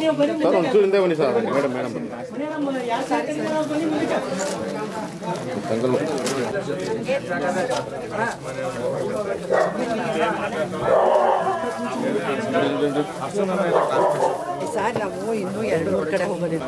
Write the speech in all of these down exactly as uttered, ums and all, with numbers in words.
Sir ಒಂಚೂರು ಹಿಂದೆ ಬನ್ನಿ ಸರ್ ಮೇಡಮ್ ಮೇಡಮ್ ಸರ್ ನಾವು ಇನ್ನೂ ಎರಡು ಮೂರು ಕಡೆ ಹೋಗೋದಿಲ್ಲ.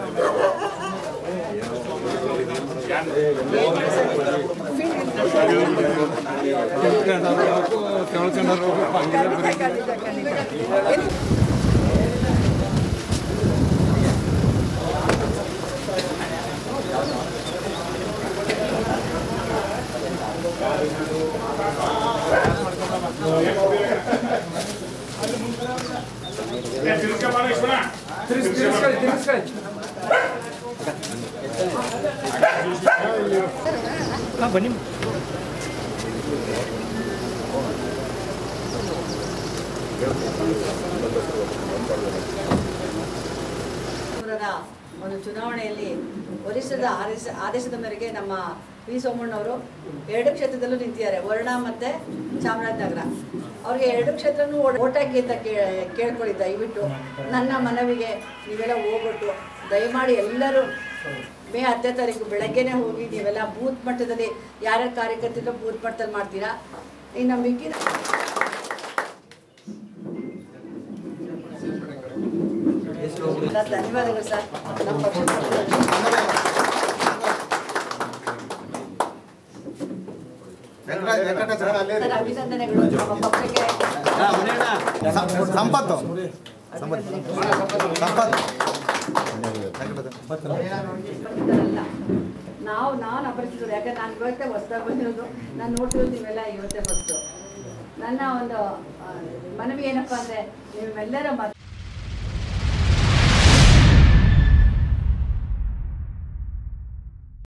ಬನ್ನಿ ಒಂದು ಚುನಾವಣೆಯಲ್ಲಿ ವರಿಷ್ಠರ ಆದೇಶ ಆದೇಶದ ಮೇರೆಗೆ ನಮ್ಮ ವಿ ಸೋಮಣ್ಣವರು ಎರಡು ಕ್ಷೇತ್ರದಲ್ಲೂ ನಿಂತಿದ್ದಾರೆ, ವರ್ಣ ಮತ್ತು ಚಾಮರಾಜನಗರ. ಅವ್ರಿಗೆ ಎರಡು ಕ್ಷೇತ್ರನೂ ಓಟ್ ಹಾಕಿ ಅಂತ ಕೇಳ್ಕೊಳ್ಳಿ. ದಯವಿಟ್ಟು ನನ್ನ ಮನವಿಗೆ ನೀವೆಲ್ಲ ಹೋಗ್ಬಿಟ್ಟು ದಯಮಾಡಿ ಎಲ್ಲರೂ ಮೇ ಹತ್ತನೇ ತಾರೀಕು ಬೆಳಗ್ಗೆನೇ ಹೋಗಿ ನೀವೆಲ್ಲ ಬೂತ್ ಮಟ್ಟದಲ್ಲಿ ಯಾರ್ಯಾರು ಕಾರ್ಯಕರ್ತರು ಬೂತ್ ಮಟ್ಟದಲ್ಲಿ ಮಾಡ್ತೀರಾ. ಇನ್ನು ಮಿಕ್ಕಿದ ಧನ್ಯವಾದಗಳು ಸರ್. ನಮ್ಮ ಪಕ್ಷ ಅಭಿನಂದನೆಗಳು ನಮ್ಮ ಪಕ್ಷಕ್ಕೆ. ಸಂಪತ್ತು ನಾವು ನಾನು ಅಪರಿಚಿತರು, ಯಾಕಂದ್ರೆ ನಾನು ಇವತ್ತೇ ಹೊಸದಾಗಿ ಬಂದಿರೋದು. ನಾನು ನೋಡ್ತಿರೋದು ನೀವೆಲ್ಲ ಇವತ್ತೇ ಫಸ್ಟು. ನನ್ನ ಒಂದು ಮನವಿ ಏನಪ್ಪ ಅಂದರೆ ನೀವೆಲ್ಲರ